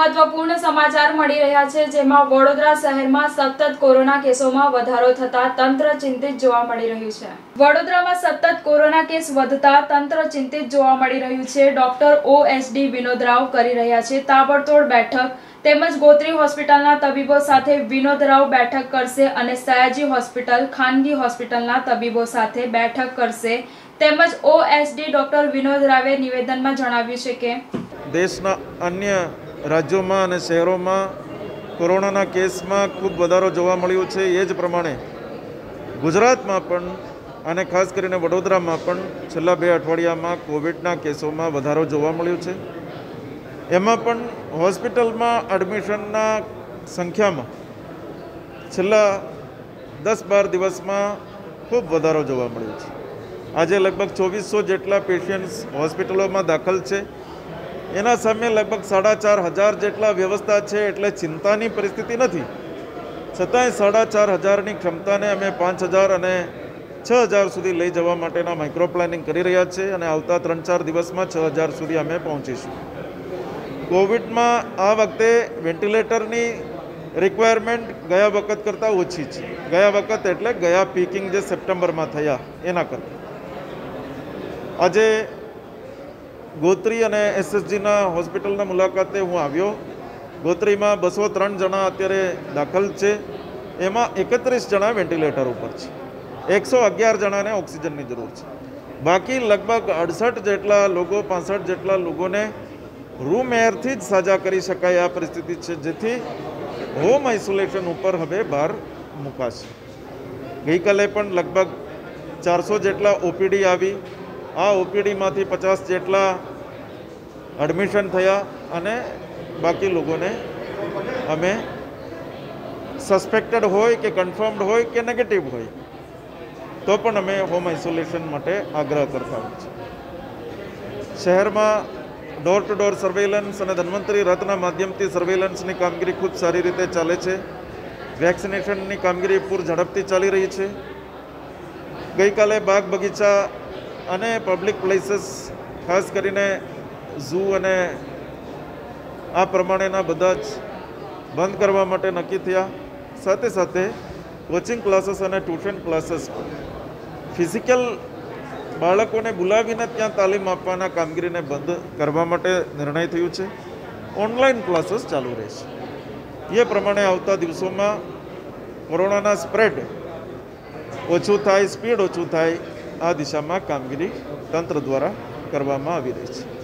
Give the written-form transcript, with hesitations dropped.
મહત્વપૂર્ણ સમાચાર મળી રહ્યા છે, જેમાં વડોદરા શહેરમાં સતત કોરોના કેસોમાં વધારો થતા તંત્ર ચિંતિત જોવા મળી રહ્યું છે। વડોદરામાં સતત કોરોના કેસ વધતા તંત્ર ચિંતિત જોવા મળી રહ્યું છે। ડોક્ટર OSD વિનોદ રાવ કરી રહ્યા છે તાબડતોડ બેઠક, તેમજ ગોત્રી હોસ્પિટલના તબીબો સાથે વિનોદ રાવ બેઠક કરશે અને સયાજી હોસ્પિટલ ખાનગી હોસ્પિટલના તબીબો સાથે બેઠક કરશે। તેમજ OSD ડોક્ટર વિનોદ રાવે નિવેદનમાં જણાવ્યું છે કે દેશના અન્ય રાજ્યોમાં અને શહેરોમાં કોરોનાના કેસમાં ખૂબ વધારો જોવા મળ્યો છે। એ જ પ્રમાણે ગુજરાતમાં પણ અને ખાસ કરીને વડોદરામાં પણ છેલ્લા 2 અઠવાડિયામાં કોવિડના કેસોમાં વધારો જોવા મળ્યો છે। એમાં પણ હોસ્પિટલમાં એડમિશનના સંખ્યામાં છેલ્લા 10-12 દિવસમાં ખૂબ વધારો જોવા મળ્યો છે। આજે લગભગ 2400 જેટલા પેશન્ટ્સ હોસ્પિટલોમાં દાખલ છે। એના સામે લગભગ 4500 જેટલા વ્યવસ્થા છે, એટલે ચિંતાની પરિસ્થિતિ નથી। છતાંય 4500ની ક્ષમતાને અમે 5000 અને 6000 સુધી લઈ જવા માટેના માઇક્રો પ્લાનિંગ કરી રહ્યા છીએ અને આવતા 3-4 દિવસમાં 6000 સુધી અમે પહોંચીશું। કોવિડમાં આ વખતે વેન્ટિલેટરની રિક્વાયરમેન્ટ ગયા વખત કરતાં ઓછી છે। ગયા વખત એટલે ગયા પીકિંગ જે સપ્ટેમ્બરમાં થયા એના કરતાં આજે ગોત્રી અને SSGના હોસ્પિટલના મુલાકાતે હું આવ્યો। ગોત્રીમાં 203 જણા અત્યારે દાખલ છે, એમાં 31 જણા વેન્ટિલેટર ઉપર છે, 111 જણાને ઓક્સિજનની જરૂર છે। બાકી લગભગ 68 જેટલા લોકો 65 જેટલા લોકોને રૂમ એરથી જ સાજા કરી શકાય આ પરિસ્થિતિ છે, જેથી હોમ આઇસોલેશન ઉપર હવે ભાર મુકાશે। ગઈકાલે પણ લગભગ 400 જેટલા OPD આવી। આ OPDમાંથી 50 જેટલા એડમિશન થયા અને બાકી લોકોને અમે સસ્પેક્ટેડ હોય કે કન્ફર્મ્ડ હોય કે નેગેટિવ હોય તો પણ અમે હોમ આઇસોલેશન માટે આગ્રહ કરતા હોઈએ છીએ। શહેરમાં ડોર ટુ ડોર સર્વેલન્સ અને ધન્વંતરી રથના માધ્યમથી સર્વેલન્સની કામગીરી ખૂબ સારી રીતે ચાલે છે। વેક્સિનેશનની કામગીરી પૂર ઝડપથી ચાલી રહી છે। ગઈકાલે બાગ બગીચા અને પબ્લિક પ્લેસીસ ખાસ કરીને ઝૂ અને આ પ્રમાણેના બધા જ બંધ કરવા માટે નક્કી થયા। સાથે સાથે કોચિંગ ક્લાસીસ અને ટ્યુશન ક્લાસીસ ફિઝિકલ બાળકોને બોલાવીને ત્યાં તાલીમ આપવાના કામગીરીને બંધ કરવા માટે નિર્ણય થયો છે। ઓનલાઈન ક્લાસીસ ચાલુ રહેશે। એ પ્રમાણે આવતા દિવસોમાં કોરોનાના સ્પ્રેડ ઓછું થાય, સ્પીડ ઓછું થાય, આ દિશામાં કામગીરી તંત્ર દ્વારા કરવામાં આવી રહી છે।